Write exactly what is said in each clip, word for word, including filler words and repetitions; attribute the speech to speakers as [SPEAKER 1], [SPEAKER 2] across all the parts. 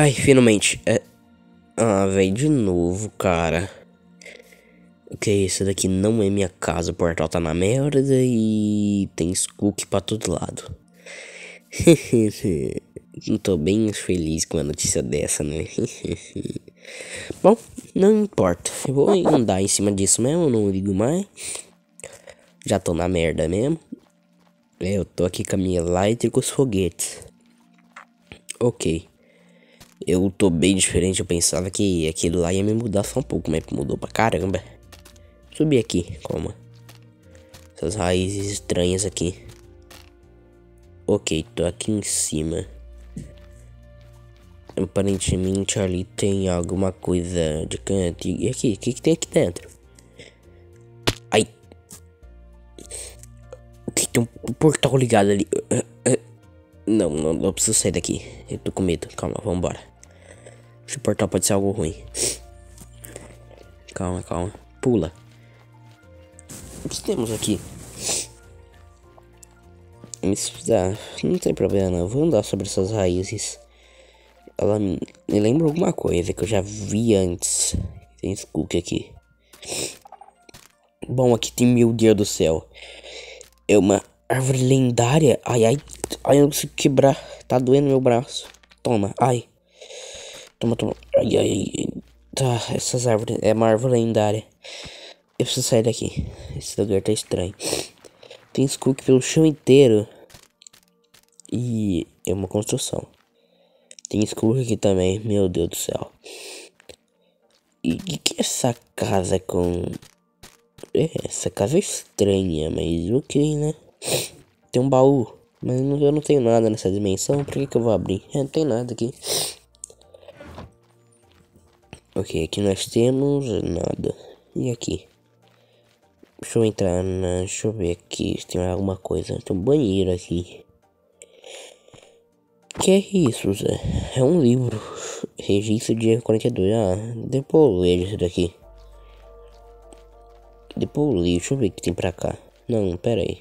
[SPEAKER 1] Ai, finalmente. É... Ah, velho, de novo, cara. Ok, isso daqui não é minha casa. O portal tá na merda e tem Skook pra todo lado. Não tô bem feliz com a notícia dessa, né? Bom, não importa. Eu vou andar em cima disso mesmo, não ligo mais. Já tô na merda mesmo. Eu tô aqui com a minha lighter e com os foguetes. Ok. Eu tô bem diferente, eu pensava que aquilo lá ia me mudar só um pouco, mas mudou pra caramba. Subir aqui, calma. Essas raízes estranhas aqui. Ok, tô aqui em cima. Aparentemente ali tem alguma coisa de canto. E aqui, o que, que tem aqui dentro? Ai. O que tem um portal ligado ali? Não, não, não preciso sair daqui. Eu tô com medo. Calma, vambora. Esse portal pode ser algo ruim. Calma, calma. Pula. O que temos aqui? Isso, ah, não tem problema não. Vou andar sobre essas raízes. Ela me lembra alguma coisa que eu já vi antes. Tem Skook aqui. Bom, aqui tem, meu Deus do céu. É uma árvore lendária. Ai, ai. Ai, eu não consigo quebrar. Tá doendo meu braço. Toma, ai. Toma, toma. Ai, ai, ai. Tá, essas árvores. É uma árvore lendária. Eu preciso sair daqui. Esse lugar tá estranho. Tem Skook pelo chão inteiro. E é uma construção. Tem Skook aqui também. Meu Deus do céu. E o que, que é essa casa com... É, essa casa é estranha, mas ok, né? Tem um baú. Mas eu não tenho nada nessa dimensão. Por que, que eu vou abrir? É, não tem nada aqui. Ok, aqui nós temos nada. E aqui? Deixa eu entrar na... Deixa eu ver aqui se tem alguma coisa. Tem um banheiro aqui. Que é isso, Zé? É um livro. Registro dia quarenta e dois. Ah, depois eu leio isso daqui. Depois eu leio. Deixa eu ver o que tem pra cá. Não, pera aí.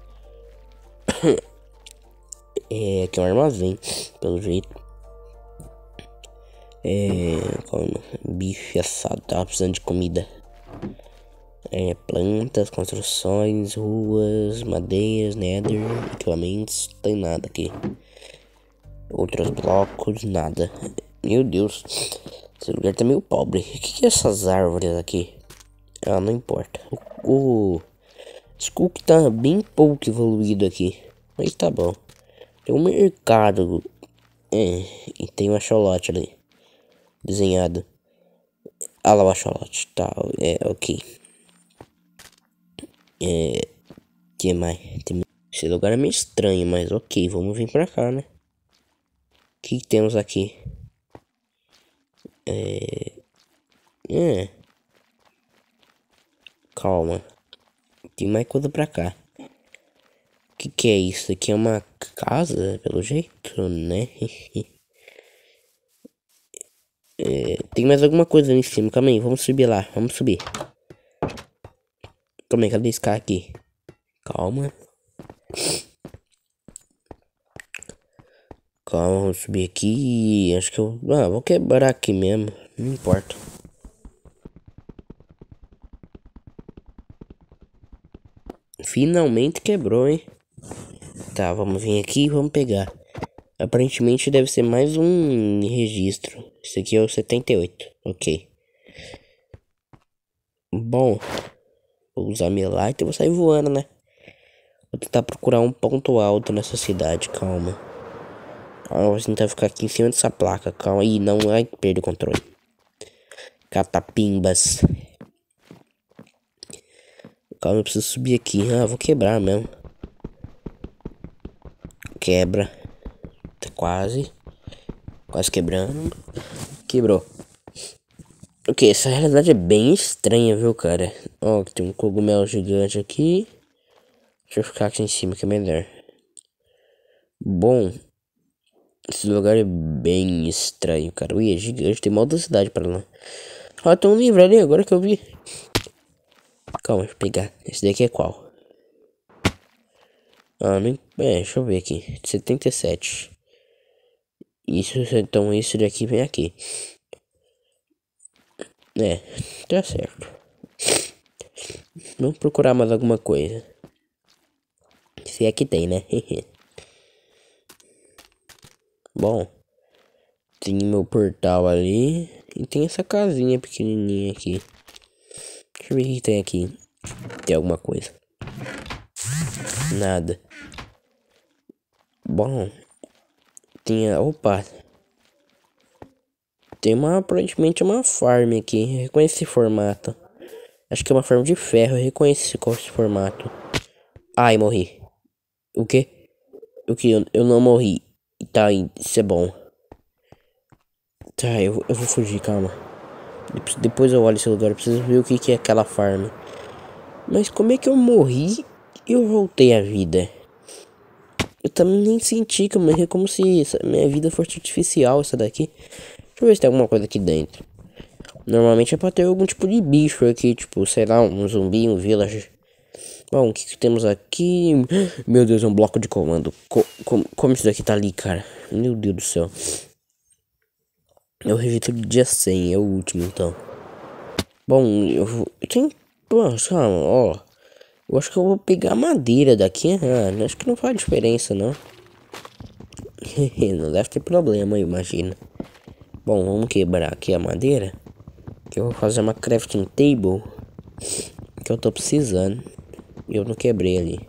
[SPEAKER 1] É, aqui é um armazém, pelo jeito. É, calma. Bife assado. Tava precisando de comida. É, plantas, construções, ruas, madeiras, nether, equipamentos. Não tem nada aqui. Outros blocos, nada. Meu Deus. Esse lugar tá meio pobre. O que, que é essas árvores aqui? Ah, não importa. O, o Skook tá bem pouco evoluído aqui. Mas tá bom. Tem um mercado. É, e tem um axolote ali. Desenhado. Ah lá o axolote. Tá, é, ok. É. Que mais? Tem... Esse lugar é meio estranho, mas ok. Vamos vir pra cá, né? O que, que temos aqui? É. É. Calma. Tem mais coisa pra cá. O que, que é isso? Aqui é uma casa, pelo jeito, né? É, tem mais alguma coisa ali em cima. Calma aí, vamos subir lá. Vamos subir. Calma aí, cadê esse cara aqui? Calma. Calma, vamos subir aqui. Acho que eu... Ah, vou quebrar aqui mesmo. Não importa. Finalmente quebrou, hein? Tá, vamos vir aqui e vamos pegar. Aparentemente deve ser mais um registro. Esse aqui é o setenta e oito. Ok. Bom, vou usar minha light e vou sair voando, né? Vou tentar procurar um ponto alto nessa cidade. Calma. Ah, vou tentar ficar aqui em cima dessa placa. Calma aí, não. Ai, perdi o controle. Catapimbas. Calma, eu preciso subir aqui. Ah, vou quebrar mesmo. Quebra. Tá quase. Quase quebrando. Quebrou. Ok, essa realidade é bem estranha, viu, cara? Ó, tem um cogumelo gigante aqui. Deixa eu ficar aqui em cima que é melhor. Bom, esse lugar é bem estranho, cara. Ui, é gigante, tem uma outra cidade pra lá. Ó, tem um livro ali, agora que eu vi. Calma, deixa eu pegar. Esse daqui é qual? Ah, não... É, deixa eu ver aqui. setenta e sete. Isso, então isso daqui vem aqui. É, tá certo. Vamos procurar mais alguma coisa. Se é que tem, né? Bom, tem meu portal ali. E tem essa casinha pequenininha aqui. Deixa eu ver o que tem aqui. Tem alguma coisa? Nada. Bom, tinha. Opa! Tem uma. Aparentemente uma farm aqui. Eu reconheci esse formato. Acho que é uma farm de ferro. Eu reconheci qual é esse formato. Ai, morri. O quê? O que? Eu, eu não morri. Tá, isso é bom. Tá, eu, eu vou fugir, calma. Depois eu olho esse lugar. Eu preciso ver o que, que é aquela farm. Mas como é que eu morri e eu voltei à vida? Eu também nem senti que eu morri, como se essa, minha vida fosse artificial, essa daqui. Deixa eu ver se tem alguma coisa aqui dentro. Normalmente é pra ter algum tipo de bicho aqui, tipo, sei lá, um zumbi, um village. Bom, o que, que temos aqui? Meu Deus, é um bloco de comando. Co com como isso daqui tá ali, cara? Meu Deus do céu. É o registro do dia cem, é o último, então. Bom, eu vou... Tem... Pô, calma, ó. Eu acho que eu vou pegar madeira daqui. Ah, acho que não faz diferença, não. Não deve ter problema, eu imagino. Bom, vamos quebrar aqui a madeira. Que eu vou fazer uma crafting table. Que eu tô precisando. E eu não quebrei ali.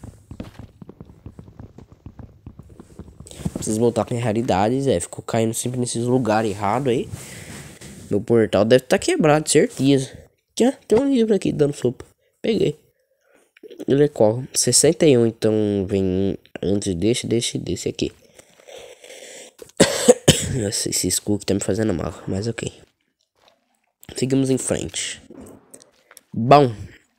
[SPEAKER 1] Preciso voltar pra minha realidade, Zé. Ficou caindo sempre nesses lugares errados aí. Meu portal deve estar tá quebrado, certeza. Aqui, ó, tem um livro aqui dando sopa. Peguei. Ele é qual? sessenta e um, então vem antes desse, desse, desse aqui. Nossa, esse Skook tá me fazendo mal, mas ok. Seguimos em frente. Bom,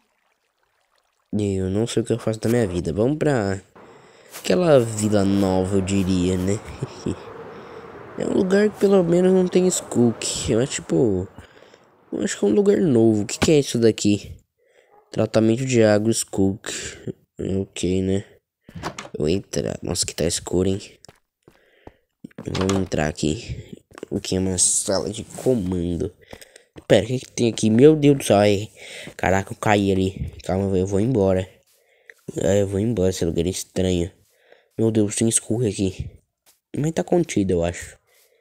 [SPEAKER 1] eu não sei o que eu faço da minha vida. Vamos pra aquela vila nova, eu diria, né? É um lugar que pelo menos não tem Skook. Eu acho tipo. Eu acho que é um lugar novo. O que, que é isso daqui? Tratamento de água Skook. Ok, né? Eu vou entrar. Nossa, que tá escuro, hein? Vamos entrar aqui. O que é uma sala de comando? Pera, o que, que tem aqui? Meu Deus do céu. Ai, caraca, eu caí ali. Calma, eu vou embora. Ah, eu vou embora, esse lugar é estranho. Meu Deus, tem escuro aqui. Mas tá contido, eu acho.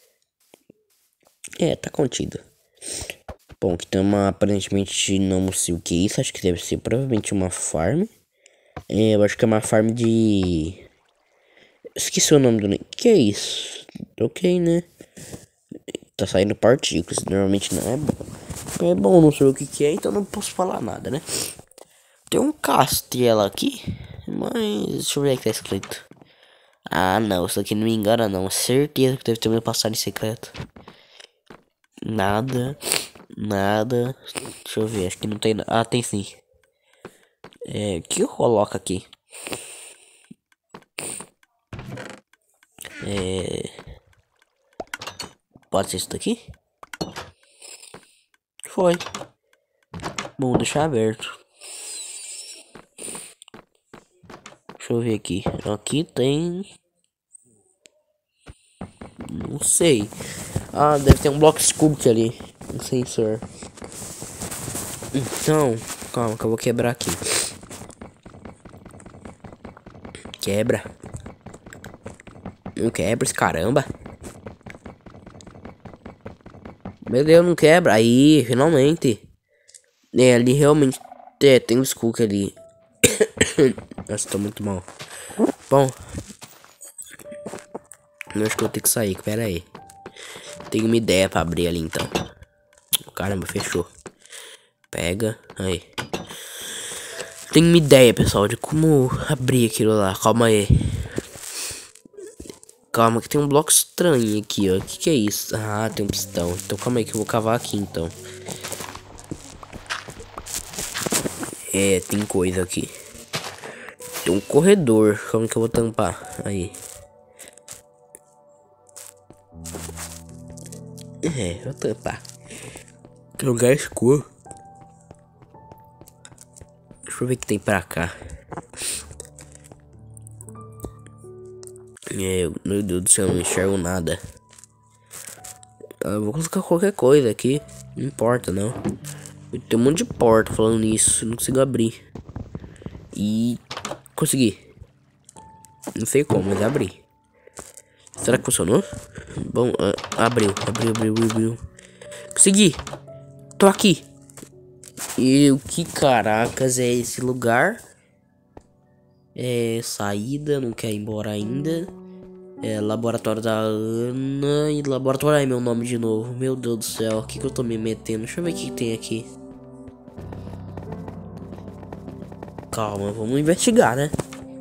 [SPEAKER 1] É, tá contido. Bom, aqui tem uma, aparentemente, não sei o que é isso. Acho que deve ser provavelmente uma farm. É, eu acho que é uma farm de... Esqueci o nome do... Que é isso? Ok, né? Tá saindo partículas, normalmente não é bom. É bom, não sei o que que é, então não posso falar nada, né? Tem um castelo aqui, mas deixa eu ver o que tá escrito. Ah, não, isso aqui não me engana não, certeza que deve ter uma passagem secreta. Nada, nada. Deixa eu ver, acho que não tem nada. Ah, tem sim. É, o que eu coloco aqui? É... Pode ser isso daqui? Foi. Bom, deixar aberto. Deixa eu ver aqui. Aqui tem... Não sei. Ah, deve ter um bloco Skook ali. Um sensor. Então, calma que eu vou quebrar aqui. Quebra. Não quebra esse caramba. Meu Deus, não quebra. Aí, finalmente. É, ali realmente é, tem um Skook ali. Nossa, tô muito mal. Bom. Eu acho que eu tenho que sair. Pera aí. Tenho uma ideia pra abrir ali então. Caramba, fechou. Pega. Aí. Tenho uma ideia, pessoal, de como abrir aquilo lá. Calma aí. Calma, que tem um bloco estranho aqui, ó. O que, que é isso? Ah, tem um pistão. Então calma aí que eu vou cavar aqui, então. É, tem coisa aqui. Tem um corredor. Como que eu vou tampar? Aí. É, vou tampar. Que lugar escuro. Deixa eu ver o que tem pra cá. É, meu Deus do céu, eu não enxergo nada. Eu vou colocar qualquer coisa aqui. Não importa, não. Tem um monte de porta falando nisso. Não consigo abrir. E... consegui. Não sei como, mas abri. Será que funcionou? Bom, uh, abriu, abriu, abriu, abriu, abriu. Consegui. Tô aqui. E o que caracas é esse lugar? É saída, não quer ir embora ainda. É laboratório da Ana e laboratório. Ai, meu nome de novo. Meu Deus do céu, o que, que eu tô me metendo? Deixa eu ver o que, que tem aqui. Calma, vamos investigar, né?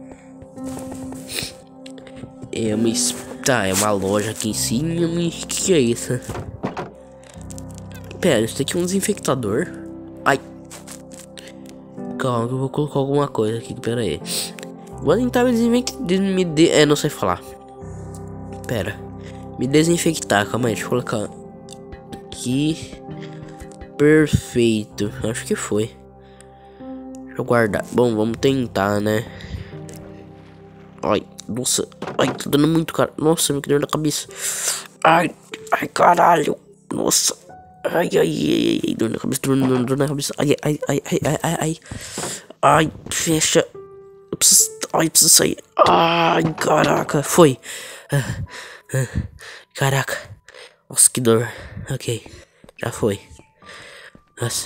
[SPEAKER 1] É uma. Tá, é uma loja aqui em cima. O que, que é isso? Pera, isso aqui é um desinfectador. Ai. Calma, que eu vou colocar alguma coisa aqui. Pera aí. Vou tentar me desinfectar. Me de... É, não sei falar. Pera. Me desinfectar. Calma aí, deixa eu colocar aqui. Perfeito. Acho que foi. Deixa eu guardar. Bom, vamos tentar, né? Ai, nossa. Ai, tá dando muito cara. Nossa, me dor na cabeça. Ai, ai, caralho. Nossa. Ai, ai, ai, ai. Dor na cabeça, dor, dor, dor na cabeça. Ai, ai, ai, ai, ai, ai, ai. Ai, fecha. Eu preciso. Ai, eu preciso sair. Ai, caraca. Foi. Caraca. Nossa, que dor. Ok. Já foi. Nossa.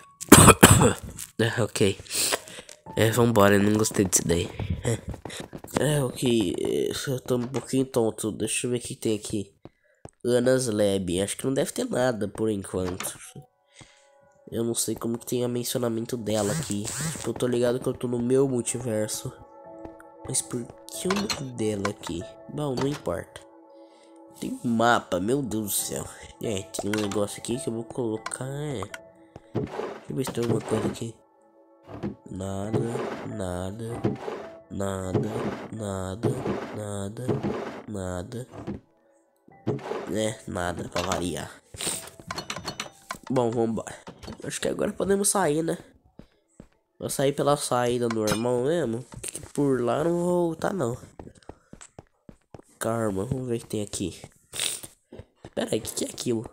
[SPEAKER 1] Ok. É, vambora, eu não gostei disso daí. É, ok. Eu tô um pouquinho tonto. Deixa eu ver o que tem aqui. Ana's Lab. Acho que não deve ter nada por enquanto. Eu não sei como que tem a mencionamento dela aqui. Tipo, eu tô ligado que eu tô no meu multiverso. Mas por que o nome dela aqui? Bom, não importa. Tem um mapa, meu Deus do céu. É, tem um negócio aqui que eu vou colocar. É. Deixa eu ver se tem alguma coisa aqui. Nada, nada, nada, nada, nada, nada. É, nada pra variar. Bom, vambora. Acho que agora podemos sair, né? Vou sair pela saída normal mesmo. Que por lá não vou voltar, não. Calma, vamos ver o que tem aqui. Pera aí, o que, que é aquilo?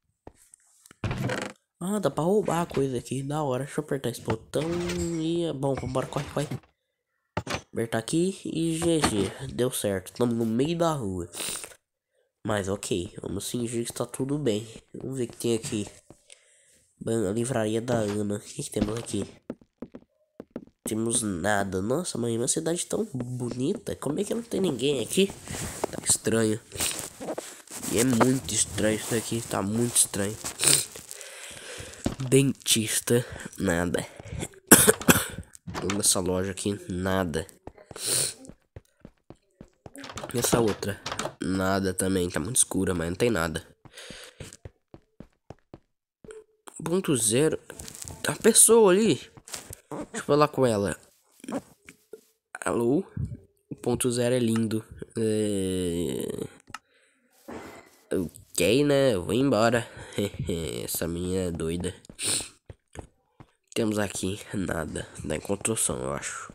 [SPEAKER 1] Ah, dá pra roubar a coisa aqui. Da hora. Deixa eu apertar esse botão e... Bom, vambora, corre, corre. Apertar aqui e G G. Deu certo. Estamos no meio da rua. Mas ok. Vamos fingir que está tudo bem. Vamos ver o que tem aqui. A livraria da Ana. O que, que temos aqui? Temos nada. Nossa, mãe, uma cidade tão bonita. Como é que não tem ninguém aqui? Tá estranho. E é muito estranho isso daqui. Tá muito estranho. Dentista. Nada. Nessa loja aqui. Nada. E essa outra? Nada também. Tá muito escura, mas não tem nada. Ponto zero. Tá a pessoa ali. Deixa eu falar com ela. Alô? O ponto zero é lindo. É... Ok, né? Eu vou embora. Essa menina é doida. Temos aqui nada. Da construção, eu acho.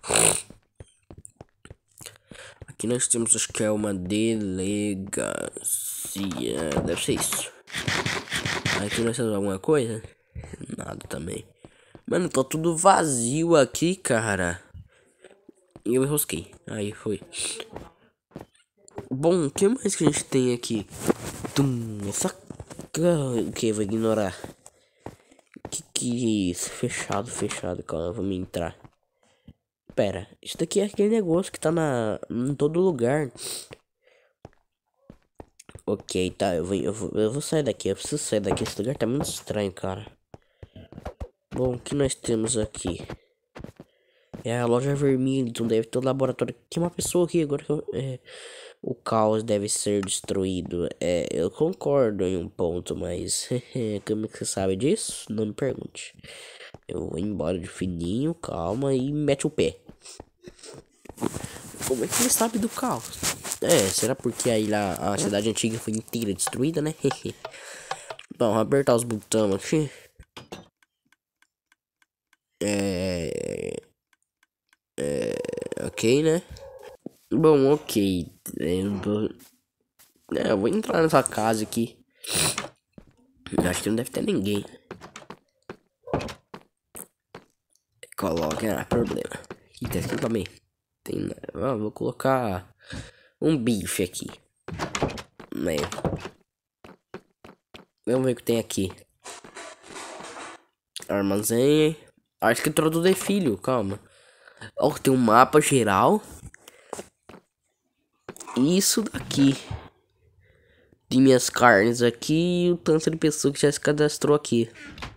[SPEAKER 1] Aqui nós temos, acho que é uma delegacia. Deve ser isso. Aqui nós temos alguma coisa? Nada também. Mano, tá tudo vazio aqui, cara. E eu enrosquei. Aí foi. Bom, o que mais que a gente tem aqui? Tum, essa... O que? Vou ignorar. Que que é isso? Fechado, fechado. Calma, vamos entrar. Pera, isso daqui é aquele negócio que tá na... em todo lugar. Ok, tá, eu vou, eu vou, eu vou sair daqui. Eu preciso sair daqui. Esse lugar tá muito estranho, cara. Bom, o que nós temos aqui? É a loja vermelha, então deve ter um laboratório. Tem uma pessoa aqui agora que eu, é, o caos deve ser destruído. É, eu concordo em um ponto, mas como que você sabe disso? Não me pergunte. Eu vou embora de fininho, calma e mete o pé. Como é que ele sabe do caos? É, será porque aí lá a cidade antiga foi inteira destruída, né? Bom, vou apertar os botões aqui. É... É... Ok, né? Bom, ok. Eu, tô... é, eu vou entrar nessa casa aqui. Acho que não deve ter ninguém. Coloca, ah, problema. Que tem aqui também. Tem, ah, vou colocar um bife aqui. Né? Vamos ver o que tem aqui. Armazém. Acho que entrou tudo é filho, calma. Ó, tem um mapa geral. Isso daqui. De minhas carnes aqui e o tanto de pessoa que já se cadastrou aqui.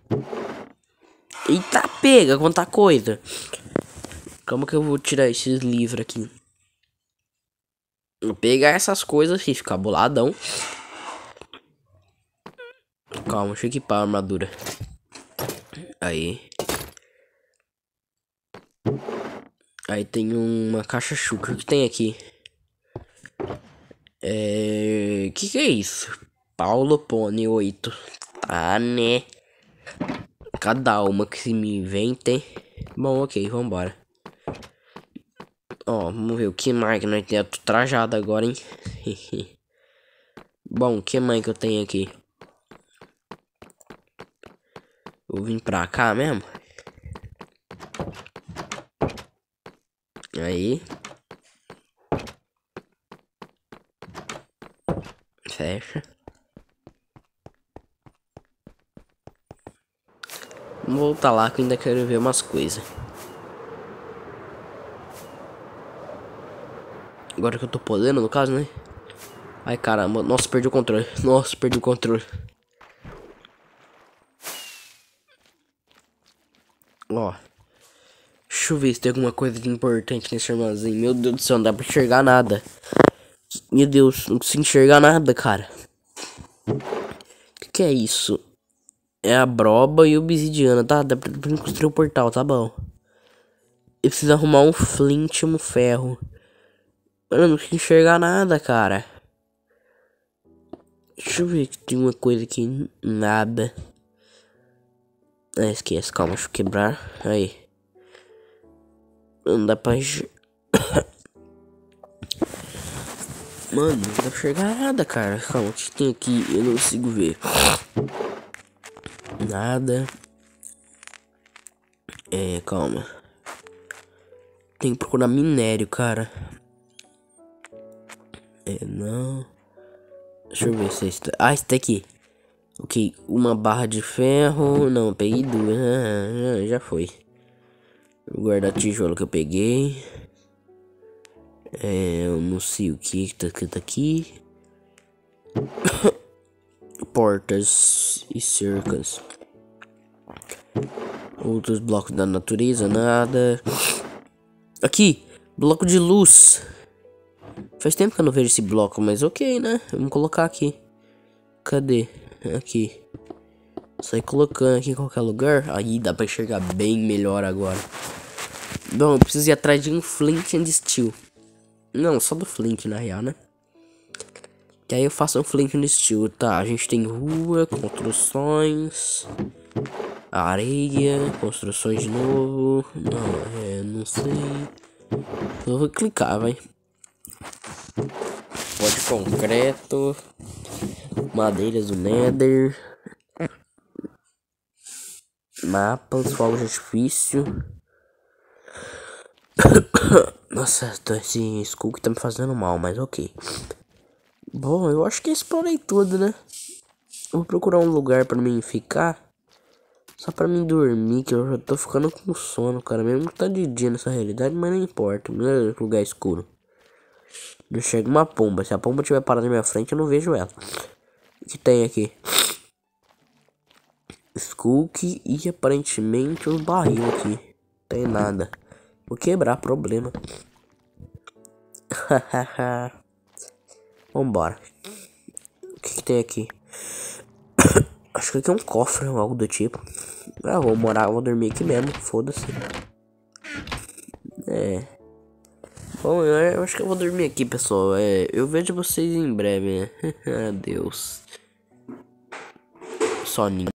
[SPEAKER 1] Eita, pega, quanta coisa. Calma que eu vou tirar esses livros aqui. Vou pegar essas coisas aqui, ficar boladão. Calma, deixa eu equipar a armadura. Aí. Aí tem uma caixa chucra. O que tem aqui? É... Que que é isso? Paulo Pony oito. Tá, né? Cada uma que se me vem tem. Bom, ok, vambora. Ó, vamos ver o que mais que nós temos. Eu tô trajado agora, hein? Bom, o que mais que eu tenho aqui? Eu vim pra cá mesmo. Aí. Fecha. Vamos voltar lá que eu ainda quero ver umas coisas. Agora que eu tô podendo, no caso, né? Ai, caramba. Nossa, perdi o controle. Nossa, perdi o controle. Ó. Deixa eu ver se tem alguma coisa de importante nesse armazém. Meu Deus do céu, não dá pra enxergar nada. Meu Deus, não consigo enxergar nada, cara. O que, que é isso? É a broba e obsidiana, tá? Dá pra construir o portal, tá bom. Eu preciso arrumar um flint e um ferro. Eu não consigo enxergar nada, cara. Deixa eu ver que tem uma coisa aqui. Nada. Ah, esquece, calma, deixa eu quebrar. Aí. Não dá pra enxergar. Mano, não dá pra enxergar nada, cara. Calma, o que tem aqui? Eu não consigo ver. Nada. É, calma. Tem que procurar minério, cara. É, não. Deixa eu ver se é está. Ah, está aqui. Ok, uma barra de ferro. Não, peguei duas. Ah, já foi. Vou guardar tijolo que eu peguei. É, eu não sei o que tá escrito aqui. Portas e cercas. Outros blocos da natureza, nada. Aqui, bloco de luz. Faz tempo que eu não vejo esse bloco, mas ok, né? Vamos colocar aqui. Cadê? Aqui. Sai colocando aqui em qualquer lugar. Aí dá pra enxergar bem melhor agora. Bom, eu preciso ir atrás de um flint and steel. Não, só do flint na real, né? Que aí eu faço um flint and steel. Tá, a gente tem rua, construções, areia, construções de novo. Não, é, não sei. Eu vou clicar, vai. Pó de concreto, madeiras do nether, mapas, fogos de artifício. Nossa, esse skull que tá me fazendo mal, mas ok. Bom, eu acho que explorei tudo, né? Vou procurar um lugar pra mim ficar. Só pra mim dormir, que eu já tô ficando com sono, cara. Mesmo que tá de dia nessa realidade, mas não importa. Não é lugar escuro. Não chega uma pomba. Se a pomba estiver parada na minha frente, eu não vejo ela. O que tem aqui? Skulk e aparentemente uns barril aqui. Tem nada. Vou quebrar, problema. Vambora. O que, que tem aqui? Acho que aqui é um cofre ou algo do tipo. Ah, vou morar, vou dormir aqui mesmo. Foda-se. É. Bom, eu acho que eu vou dormir aqui, pessoal. É, eu vejo vocês em breve, né? Adeus. Soninho.